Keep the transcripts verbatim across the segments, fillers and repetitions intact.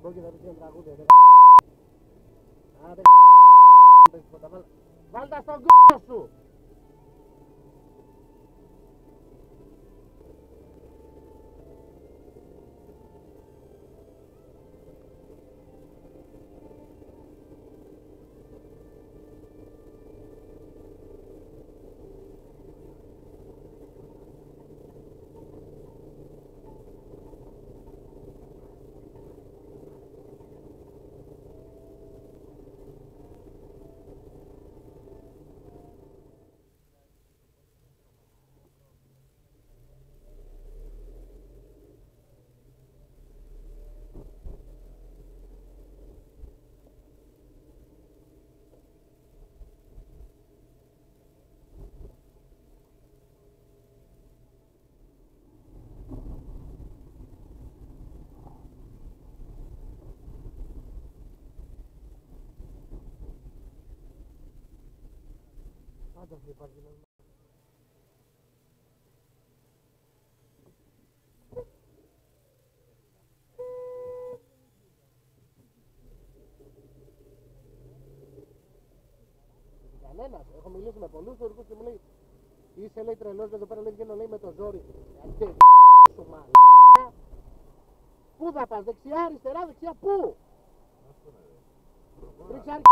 πω και θα πεις ένα τραγούδι. Άντε βάλ' τα στον κ***ο σου. Άντε υπάρχει νόημα. Κανένας. Έχω μιλήσει με πολλούς τουρκούς και μου λέει είσαι λέει τρελός εδώ πέρα λέει βγαίνω λέει με το ζόρι. Γιατί σου μαλάκα. Πού θα πας, δεξιά, αριστερά, δεξιά, πού? Ρίξε αρχή.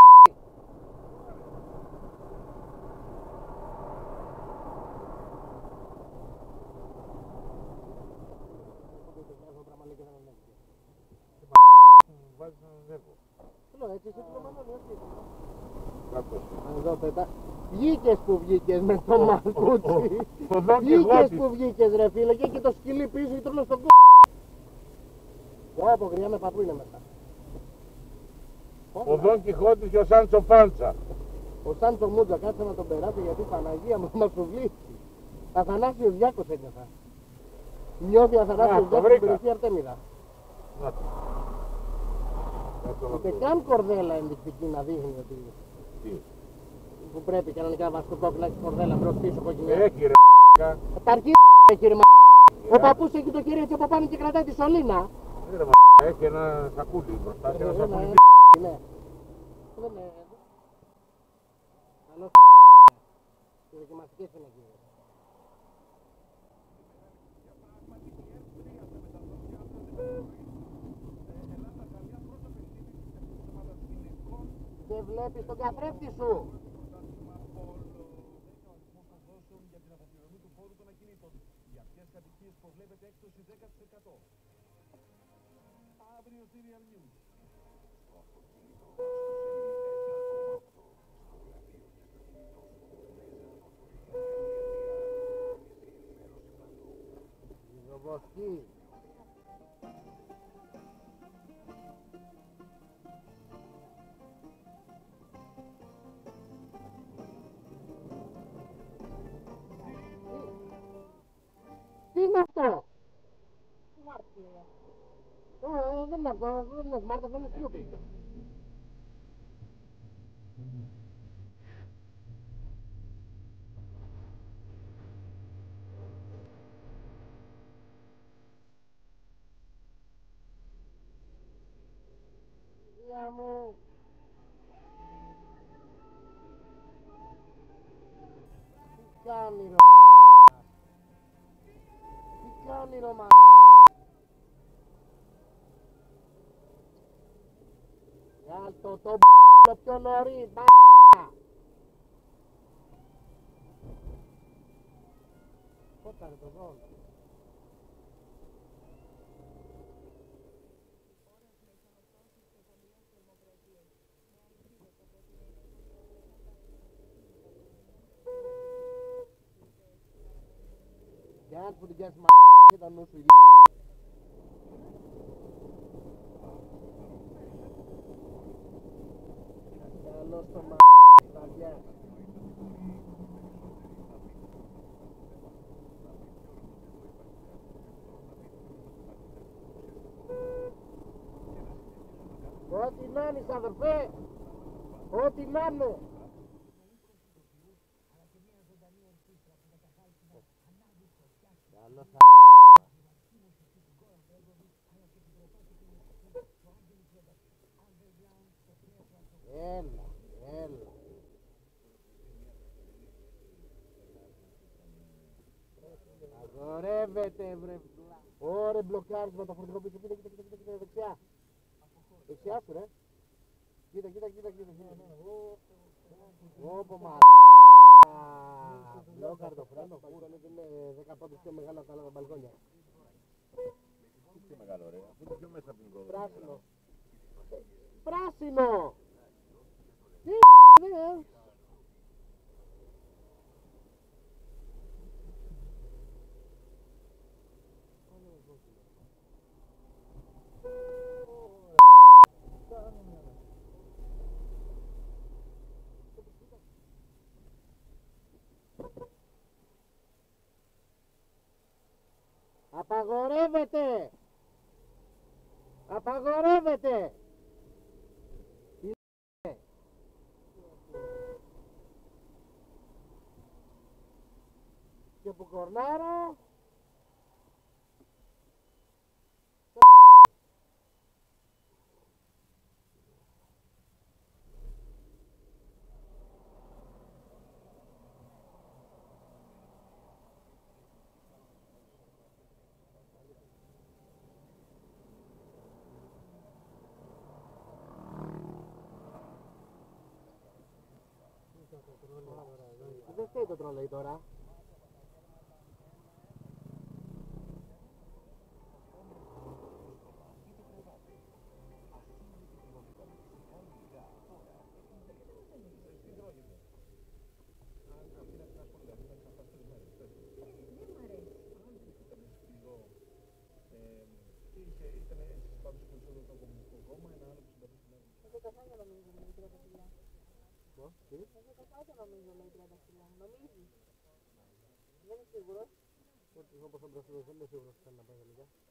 Βάζεις έναν νεύο. Λέω έτσι, εσύ του Μανώλη, έτσι. Κάτω. Εδώ πέτα. Βγήκες που βγήκες με το μαλκούτσι. Βγήκες που βγήκες ρε φίλε και, και το σκυλί πίσω και τρώνε στον κ***. Πω, γριά με παππού είναι μετά. Ο Δον Κιχώτης και ο Σάντσο Πάντσα. Ο Σάντσο Μούτζα κάτσε να τον περάσει γιατί η Παναγία μου θα μας το βλύσει. Αθανάσιος Διάκος ένιωθα. Νιώθει Αθανάσιος Διάκος στην περιοχή Αρτέμιδα. Ούτε καν κορδέλα ενδεικτική να δείχνει ότι... Τι? Που πρέπει κανονικά βασικό να έχει κορδέλα μπρος πίσω κοκκινιά. Έχει ρε τα αρχή έχει ρε μα... Ο παππούς έχει το χέρι έτσι από πάνω και κρατάει τη σωλήνα. Έχει ένα σακούλι μπροστά και ένα σακούλι. Ναι. Δεν είναι... Καλό οι δοκιμαστικές είναι εκεί. Δεν βλέπεις τον καθρέφτη σου. Για ποιες κατοικίες προβλέπεται έκπτωση δέκα τοις εκατό. Αύριο Serial News. Ζωβοσκή. Τι είναι αυτό? Μάρτυρα. Ε, δεν είναι δεν είναι Μάρτα, δεν είναι Σιούπι. Γεια μου. Τι κάνει ρε Τι κάνει ρε μα... Για το το το πιο νωρίς μπα... Κότα ρε το δω. Για που την κάνεις μα... ήταν νου σου η... Καλό στο μα... σταδιά. Ό,τι να είναι αδερφέ, ό,τι να είναι. Καλό θα... Έλα, έλα. Αγορεύεται βρε. Ωρε μπλοκάρισμα το φορτηγό πίσω. Κοίτα, κοίτα, κοίτα, κοίτα, κοίτα, δεξιά. Δεξιά σου ρε. Κοίτα, κοίτα, κοίτα, κοίτα. Όπο μα. Μπλόκαρ το φρένο. Φούρανε και είναι δέκα πόντους πιο μεγάλο από τα άλλα τα μπαλκόνια. Τι πιο μεγάλο ρε, αφού είναι πιο μέσα από την πρόδοση. Πράσινο. Πράσινο! Τι δε. Απαγορεύεται! Απαγορεύεται! Και που κορνάρω δεν φταίει το τρόλεϊ τώρα. Νομίζεις. Δεν είμαι σίγουρος. Όπως θα μπροσίδω, δεν είμαι σίγουρος ότι θα να πάει τελικά.